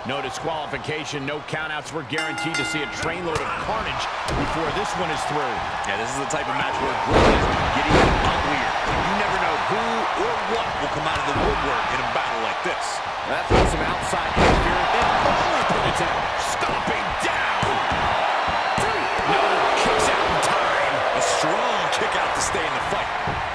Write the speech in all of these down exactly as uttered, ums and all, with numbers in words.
No disqualification, no countouts. We're guaranteed to see a trainload of carnage before this one is through. Yeah, this is the type of match where growth is getting uglier. You never know who or what will come out of the woodwork in a battle like this. That's with some outside interference. And Conky pivots out, stomping down. No, kicks out in time. A strong kick out to stay in the fight.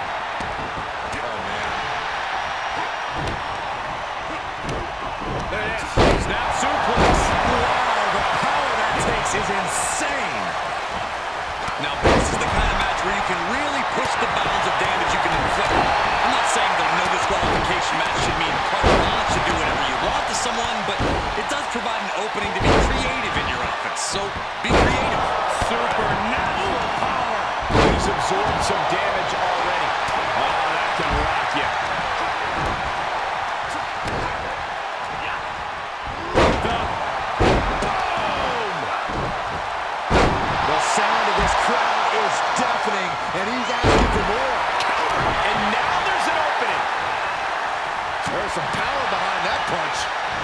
Snap suplex. Wow, the power that takes is insane. Now, this is the kind of match where you can really push the bounds of damage you can inflict. I'm not saying that no disqualification match should mean carte blanche to do whatever you want to someone, but it does provide an opening to be creative in your offense. So, be creative. Supernatural power. He's absorbed some damage already. Oh, that can rock you. Crowd is deafening, and he's asking for more. And now there's an opening. There's some power behind that punch.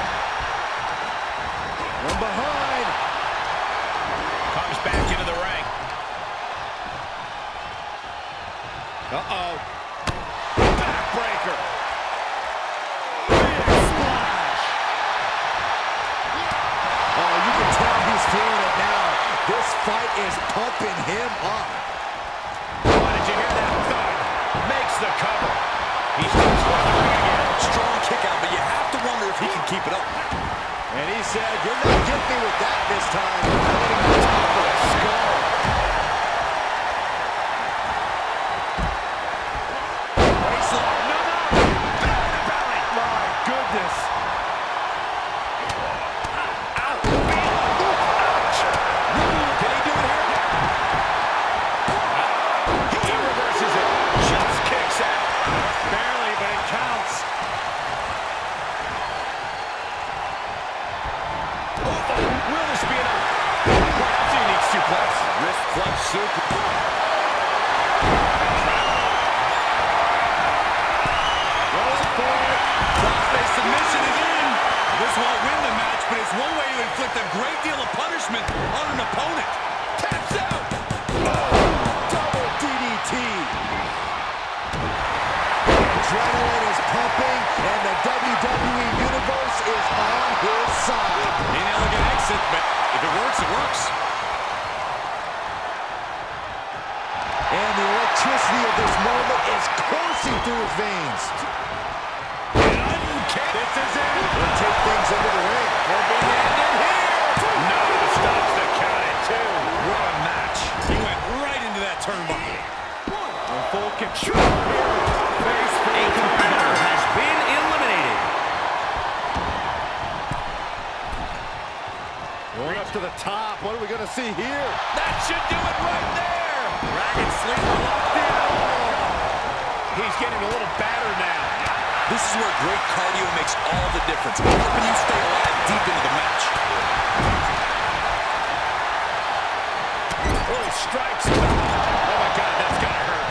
From behind. Comes back into the ring. Uh-oh. Backbreaker. Big splash. Oh, you can tell he's feeling it now. This fight is pumping him up. Oh, did you hear that thud? Makes the cover. He steps for the ring again. Strong kick out, but you have to wonder if he can keep it up. And he said, you're not getting me with that this time. Putting on top of the skull. Waistlock. No, no. Belly to belly. My goodness. Wrist clutch super. Going for it. Crossface submission is in. This won't win the match, but it's one way to inflict a great deal of punishment on an opponent. Taps out. Oh, double D D T. Adrenaline is pumping, and the W W E Universe is on his side. Inelegant exit, but if it works, it works. And the electricity of this moment is coursing through his veins. This is it. He'll take things into the ring. Will be ended here. No, stops the count at two. What a match. He went right into that turnbuckle. In full control here. Face for a competitor has been eliminated. Going up to the top. What are we going to see here? That should do it right there. Dragon sleeper locked in. He's getting a little battered now. This is where great cardio makes all the difference, helping you stay alive deep into the match. Little strikes. Oh my God, that's gotta hurt.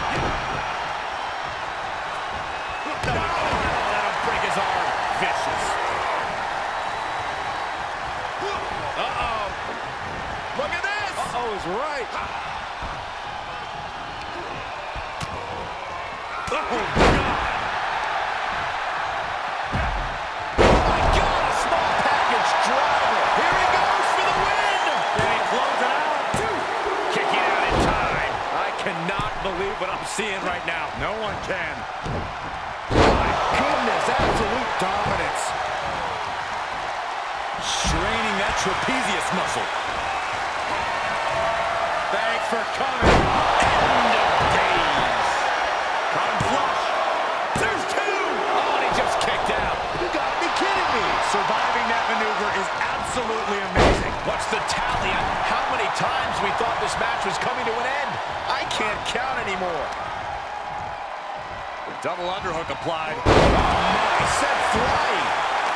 Oh, let him break his arm. Vicious. Uh-oh. Look at this. Uh-oh is right. Oh, God. Oh, my God, a small package driver. Here he goes for the win. And he closes it out. Kicking out in time. I cannot believe what I'm seeing right now. No one can. My goodness, absolute dominance. Straining that trapezius muscle. Thanks for coming. End of days. Caught him flush. There's two. Oh, and he just kicked out. You gotta be kidding me. Surviving that maneuver is absolutely amazing. What's the tally on how many times we thought this match was coming to an end? I can't count anymore. Double underhook applied. Oh, my, sent flying.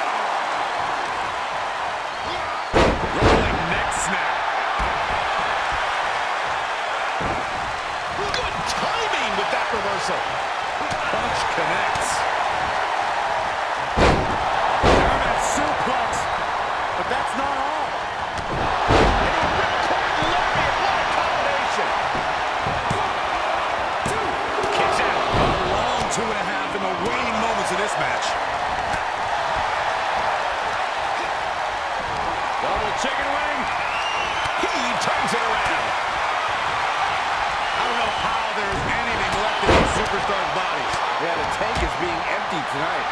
Rolling neck snap. Good timing with that reversal. Punch connects. German suplex. this match. Double chicken wing. He turns it around. I don't know how there's anything left in these superstars' bodies. Yeah, the tank is being emptied tonight.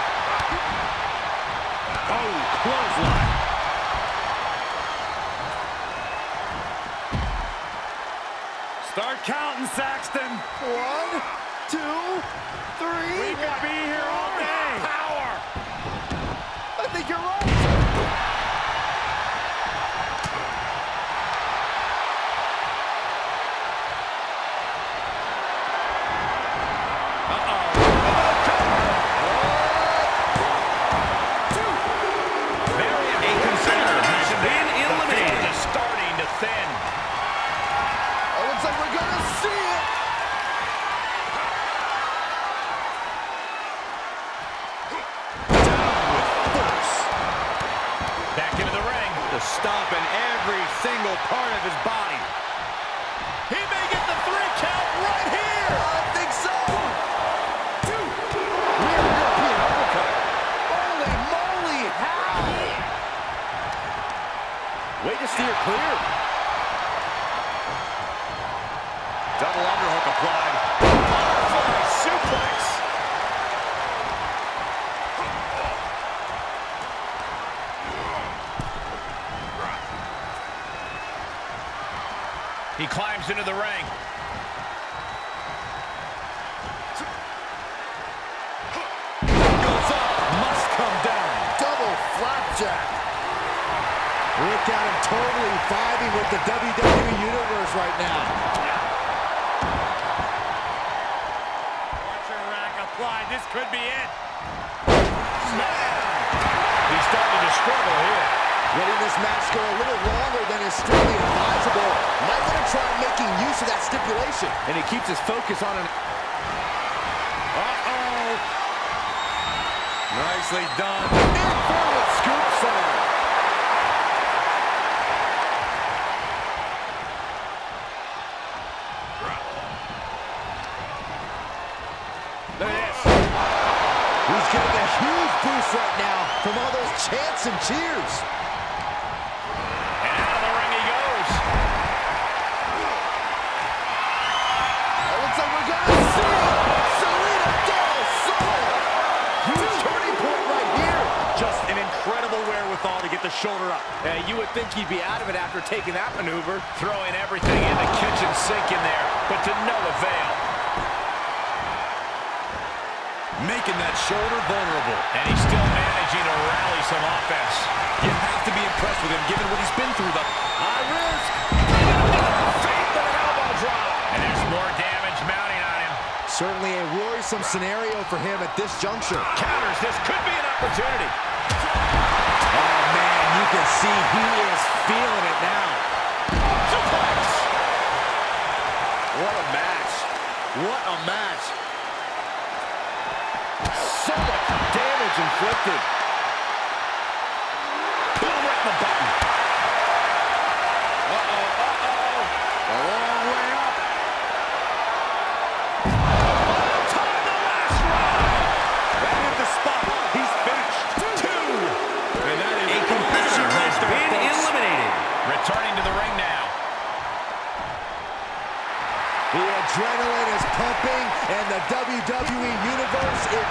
Oh, clothesline. Start counting, Saxton. One, two, three. We could be here all day. Power. I think you're right. Stomping every single part of his body. He may get the three count right here. I think so. Two. Rear European uppercut. Holy moly, how? Way to steer clear. Double underhook applied. Butterfly suplex. He climbs into the ring. Goes up, must come down. Double flapjack. Look at him totally vibing with the W W E Universe right now. Archer rack applied. This could be it. Slam. He's starting to struggle here. Letting this match go a little longer than is strictly advisable. Might want to try making use of that stipulation. And he keeps his focus on an... Uh-oh. Nicely done. Inverted scoop slam. Look at this. He's getting a huge boost right now from all those chants and cheers. To get the shoulder up. Uh, you would think he'd be out of it after taking that maneuver. Throwing everything in the kitchen sink in there, but to no avail. Making that shoulder vulnerable. And he's still managing to rally some offense. You have to be impressed with him, given what he's been through, though. High risk. Faith and an elbow drop. And there's more damage mounting on him. Certainly a worrisome scenario for him at this juncture. Counters. This could be an opportunity. Oh, man, you can see he is feeling it now. Suplex. What a match. What a match. So much damage inflicted. Boom, right in the button. Uh-oh, uh-oh. A long way up. Time the last ride. That hit the spot. He's finished. Two. And that is A competitor has been eliminated. Returning to the ring now. The adrenaline is pumping, and the W W E Universe is...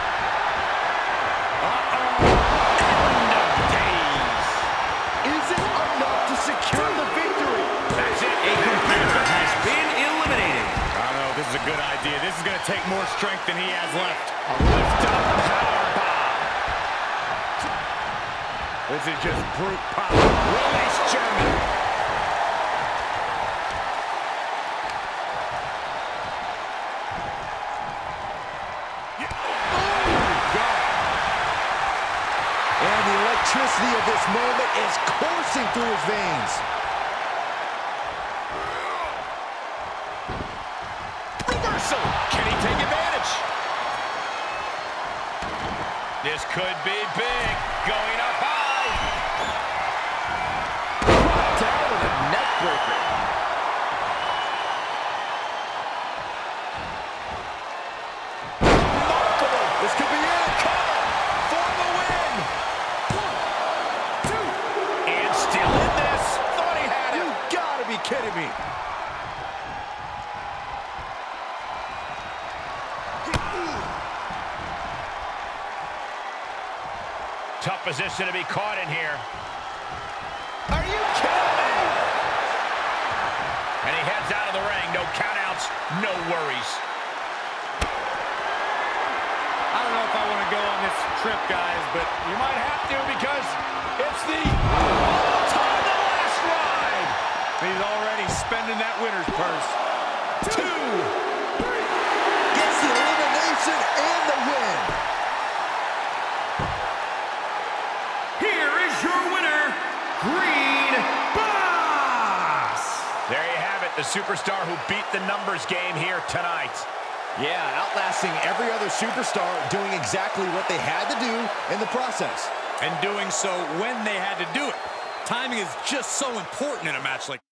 Uh-oh. End of days. Is it enough to secure the victory? That's it. A competitor has been eliminated. I don't know if this is a good idea. This is going to take more strength than he has left. A lift up power bomb. This is just brute power. Release German. The electricity of this moment is coursing through his veins. Reversal. Can he take advantage? This could be big. Going up high. Down with a neck breaker. Remarkable. This could be it. Cover. Tough position to be caught in here. Are you kidding me? And he heads out of the ring. No countouts, no worries. I don't know if I want to go on this trip, guys, but you might have to because it's the all-time the last ride. He's already spending that winner's purse. Two. Gets the elimination and the win. Here is your winner, Green Boss. There you have it, the superstar who beat the numbers game here tonight. Yeah, outlasting every other superstar, doing exactly what they had to do in the process. And doing so when they had to do it. Timing is just so important in a match like